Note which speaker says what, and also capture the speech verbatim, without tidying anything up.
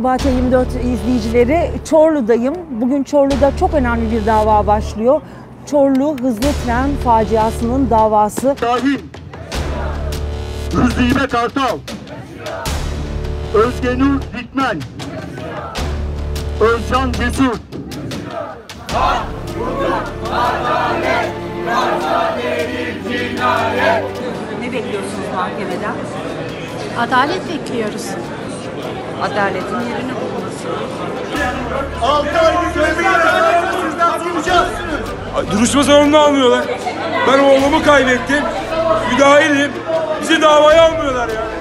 Speaker 1: Merhaba T yirmi dört izleyicileri. Çorlu'dayım. Bugün Çorlu'da çok önemli bir dava başlıyor. Çorlu hızlı tren faciasının davası.
Speaker 2: Şahin, Rüzime Kartal, Özgenur Dikmen, Özcan Cesur.
Speaker 3: Ne bekliyorsunuz mahkemeden?
Speaker 4: Adalet bekliyoruz.
Speaker 3: Adaletin yerini bulması.
Speaker 2: Altı aylık sözleşmeyi sizden duyacağız.
Speaker 5: Duruşma salonuna almıyorlar. Ben oğlumu kaybettim. Müdahilim. Bizi davaya almıyorlar ya.